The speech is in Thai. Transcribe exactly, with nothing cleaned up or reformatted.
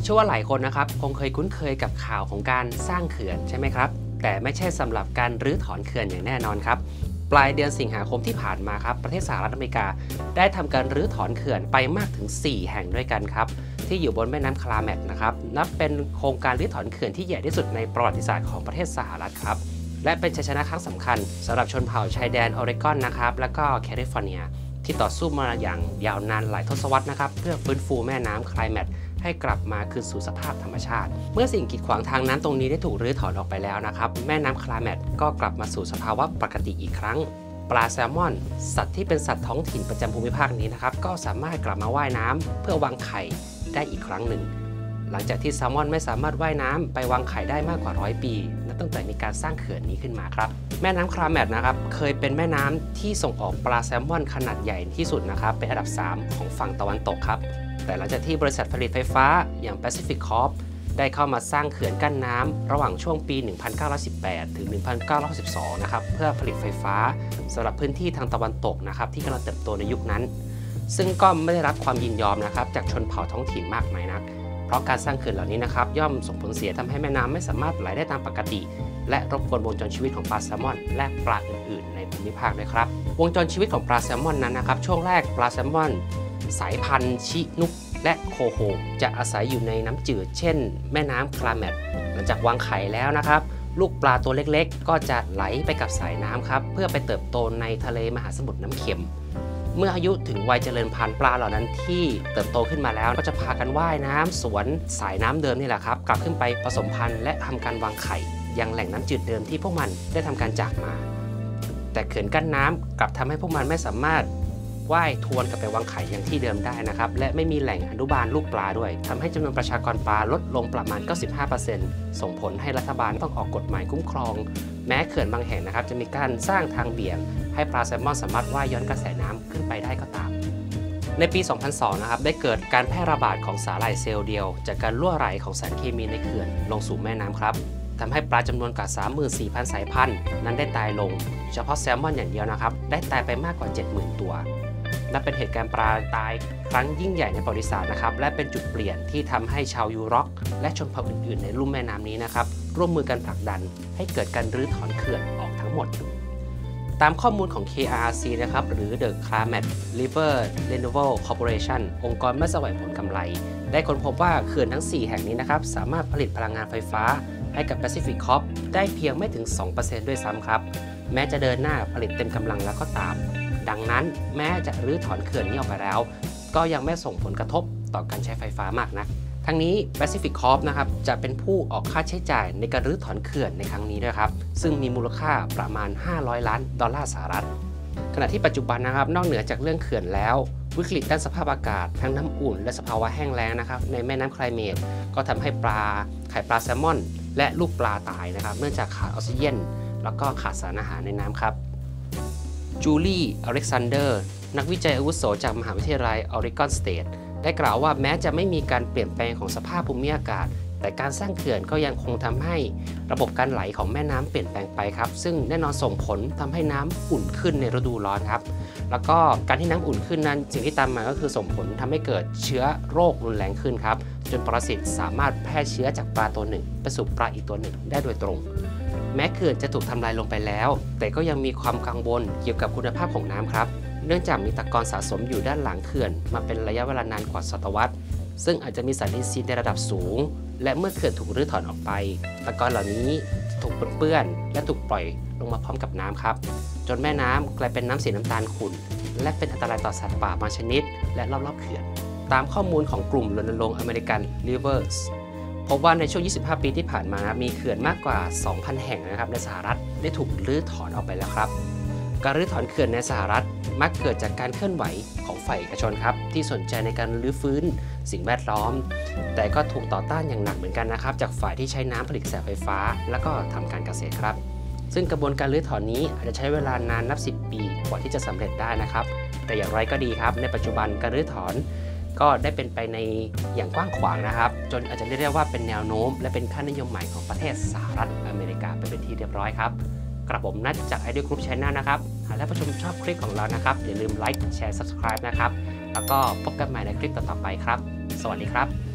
ชื่อว่าหลายคนนะครับคงเคยคุ้นเคยกับข่าวของการสร้างเขื่อนใช่ไหมครับแต่ไม่ใช่สำหรับการรื้อถอนเขื่อนอย่างแน่นอนครับปลายเดือนสิงหาคมที่ผ่านมาครับประเทศสหรัฐอเมริกาได้ทำการรื้อถอนเขื่อนไปมากถึงสี่แห่งด้วยกันครับที่อยู่บนแม่น้ำคลาแมตนะครับนับเป็นโครงการรื้อถอนเขื่อนที่ใหญ่ที่สุดในประวัติศาสตร์ของประเทศสหรัฐครับและเป็นชัยชนะครั้งสำคัญสำหรับชนเผ่าชายแดนออริกอนนะครับและก็แคลิฟอร์เนียที่ต่อสู้มาอย่างยาวนานหลายทศวรรษนะครับเพื่อฟื้นฟูแม่น้ำคลาแมตให้กลับมาคืนสู่สภาพธรรมชาติเมื่อสิ่งกีดขวางทางน้ำตรงนี้ได้ถูกรื้อถอนออกไปแล้วนะครับแม่น้ำคลาแมตก็กลับมาสู่สภาวะปกติอีกครั้งปลาแซลมอนสัตว์ที่เป็นสัตว์ท้องถิ่นประจำภูมิภาคนี้นะครับก็สามารถกลับมาว่ายน้ำเพื่อวางไข่ได้อีกครั้งหนึ่งหลังจากที่แซลมอนไม่สามารถว่ายน้ำไปวางไข่ได้มากกว่าร้อยปีนับตั้งแต่มีการสร้างเขื่อนนี้ขึ้นมาครับแม่น้ำคลาแมตนะครับเคยเป็นแม่น้ำที่ส่งออกปลาแซลมอนขนาดใหญ่ที่สุดนะครับเป็นอันดับสามของฝั่งตะวันตกครับแต่หลังจากที่บริษัทผลิตไฟฟ้าอย่าง Pacific Corp ได้เข้ามาสร้างเขื่อนกั้นน้ำระหว่างช่วงปี หนึ่งพันเก้าร้อยสิบแปด ถึง หนึ่งพันเก้าร้อยสิบสอง นะครับเพื่อผลิตไฟฟ้าสำหรับพื้นที่ทางตะวันตกนะครับที่กำลังเติบโตในยุคนั้นซึ่งก็ไม่ได้รับความยินยอมนะครับจากชนเผ่าท้องถิ่นมากมายนักเพราะการสร้างเขื่อนเหล่านี้นะครับย่อมส่งผลเสียทำให้แม่น้ำไม่สามารถไหลได้ตามปกติและรบกวนวงจรชีวิตของปลาแซลมอนและปลาอื่นๆในภูมิภาคด้วยครับวงจรชีวิตของปลาแซลมอนนั้นนะครับช่วงแรกปลาแซลมอนสายพันธุ์ชินุกและโคโฮจะอาศัยอยู่ในน้ำจืดเช่นแม่น้ำคลาแมตหลังจากวางไข่แล้วนะครับลูกปลาตัวเล็กๆก็จะไหลไปกับสายน้ำครับเพื่อไปเติบโตในทะเลมหาสมุทรน้ำเค็มเมื่ออายุถึงวัยเจริญพันธุ์ปลาเหล่านั้นที่เติบโตขึ้นมาแล้วก็จะพากันว่ายน้ำสวนสายน้ำเดิมนี่แหละครับกลับขึ้นไปผสมพันธุ์และทำการวางไข่ยังแหล่งน้ำจืดเดิมที่พวกมันได้ทำการจากมาแต่เขื่อนกั้นน้ำกลับทำให้พวกมันไม่สามารถว่ายทวนกลับไปวางไข่อย่างที่เดิมได้นะครับและไม่มีแหล่งอนุบาลลูกปลาด้วยทำให้จำนวนประชากรปลาลดลงประมาณ เก้าสิบห้าเปอร์เซ็นต์ ส่งผลให้รัฐบาลต้องออกกฎหมายคุ้มครองแม้เขื่อนบางแห่งนะครับจะมีการสร้างทางเบี่ยงให้ปลาแซลมอนสามารถว่ายย้อนกระแสน้ำขึ้นไปได้ก็ตามในปี สองพันสอง นะครับได้เกิดการแพร่ระบาดของสาหร่ายเซลล์เดียวจากการรั่วไหลของสารเคมีในเขื่อนลงสู่แม่น้ำครับทำให้ปลาจำนวนกว่า สามหมื่นสี่พัน สายพันธุ์นั้นได้ตายลงเฉพาะแซลมอนอย่างเดียวนะครับได้ตายไปมากกว่า เจ็ดหมื่น ตัวนับเป็นเหตุการณ์ปลาตายครั้งยิ่งใหญ่ในประวัติศาสตร์นะครับและเป็นจุดเปลี่ยนที่ทำให้ชาวยูร็อกและชนเผ่าอื่นๆในลุ่มแม่น้ำนี้นะครับร่วมมือกันผลักดันให้เกิดการรื้อถอนเขื่อนออกทั้งหมดตามข้อมูลของ เค อาร์ อาร์ ซี นะครับหรือ The Klamath River Renewal Corporation องค์กรไม่แสวงผลกำไรได้ค้นพบว่าเขื่อนทั้งสี่แห่งนี้นะครับสามารถผลิตพลังงานไฟฟ้าให้กับ Pacific Corp ได้เพียงไม่ถึง สองเปอร์เซ็นต์ ด้วยซ้ำครับแม้จะเดินหน้าผลิตเต็มกำลังแล้วก็ตามดังนั้นแม้จะรื้อถอนเขื่อนนี้ออกไปแล้วก็ยังไม่ส่งผลกระทบต่อการใช้ไฟฟ้ามากนักทั้งนี้ Pacific Corp นะครับจะเป็นผู้ออกค่าใช้จ่ายในการรื้อถอนเขื่อนในครั้งนี้ด้วยครับซึ่งมีมูลค่าประมาณห้าร้อยล้านดอลลาร์สหรัฐขณะที่ปัจจุบันนะครับนอกเหนือจากเรื่องเขื่อนแล้ววิกฤตด้านสภาพอากาศทั้งน้ำอุ่นและสภาวะแห้งแล้งนะครับในแม่น้ำไคลเมตก็ทำให้ปลาไข่ปลาแซลมอนและลูกปลาตายนะครับเนื่องจากขาดออกซิเจนแล้วก็ขาดสารอาหารในน้ำครับจูลี่อเล็กซานเดอร์นักวิจัยอาวุโสจากมหาวิทยาลัยออริกอนสเตทได้กล่าวว่าแม้จะไม่มีการเปลี่ยนแปลงของสภาพภูมิอากาศแต่การสร้างเขื่อนก็ยังคงทำให้ระบบการไหลของแม่น้ำเปลี่ยนแปลงไปครับซึ่งแน่นอนส่งผลทำให้น้ำอุ่นขึ้นในฤดูร้อนครับแล้วก็การที่น้ำอุ่นขึ้นนั้นสิ่งที่ตามมาก็คือส่งผลทำให้เกิดเชื้อโรครุนแรงขึ้นครับจนปรสิตสามารถแพร่เชื้อจากปลาตัวหนึ่งไปสู่ปลาอีกตัวหนึ่งได้โดยตรงแม้เขื่อนจะถูกทำลายลงไปแล้วแต่ก็ยังมีความกังวลเกี่ยวกับคุณภาพของน้ำครับเนื่องจากมีตะกอนสะสมอยู่ด้านหลังเขื่อนมาเป็นระยะเวลานานกว่าศตวรรษซึ่งอาจจะมีสารอินทรีย์ในระดับสูงและเมื่อเขื่อนถูกรื้อถอนออกไปตะกอนเหล่านี้ถูกปนเปื้อนและถูกปล่อยลงมาพร้อมกับน้ำครับจนแม่น้ำกลายเป็นน้ำสีน้ำตาลขุ่นและเป็นอันตรายต่อสัตว์ป่าบางชนิดและรอบๆเขื่อนตามข้อมูลของกลุ่มรณรงค์อเมริกัน Rivers พบว่าในช่วงยี่สิบห้าปีที่ผ่านมามีเขื่อนมากกว่า สองพัน แห่งนะครับในสหรัฐได้ถูกรื้อถอนออกไปแล้วครับการรื้อถอนเขื่อนในสหรัฐมักเกิดจากการเคลื่อนไหวของฝ่ายเอกชนครับที่สนใจในการรื้อฟื้นสิ่งแวดล้อมแต่ก็ถูกต่อต้านอย่างหนักเหมือนกันนะครับจากฝ่ายที่ใช้น้ำผลิตกระแสไฟฟ้าแล้วก็ทำการเกษตรครับซึ่งกระบวนการรื้อถอนนี้อาจจะใช้เวลานานนับสิบปีกว่าที่จะสำเร็จได้นะครับแต่อย่างไรก็ดีครับในปัจจุบันการรื้อถอนก็ได้เป็นไปในอย่างกว้างขวางนะครับจนอาจจะเรียกได้ว่าเป็นแนวโน้มและเป็นค่านิยมใหม่ของประเทศสหรัฐอเมริกาไปเป็นที่เรียบร้อยครับกระผมนัดจาก Ideal Group Channel นะครับหากท่านผู้ชมชอบคลิปของเรานะครับอย่าลืมไลค์แชร์ Subscribe นะครับแล้วก็พบกันใหม่ในคลิปต่อๆไปครับสวัสดีครับ